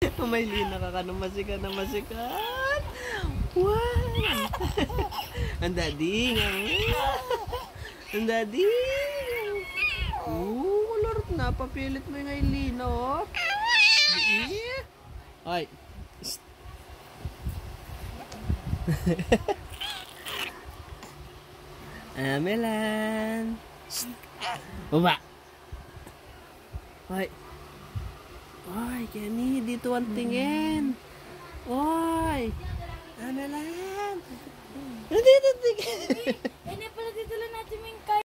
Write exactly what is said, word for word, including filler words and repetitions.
May lina ka ka na masikat na masikat. Wow! Ang dading. Ang dading. Oo, kulorot na. Papilit mo yung lina, oh. Ay. Amelan. Baba. Ay. Ay, Kenny, dito ang tingin. Ay. Amelan. Dito tingin. Hindi pala dito lang natin yung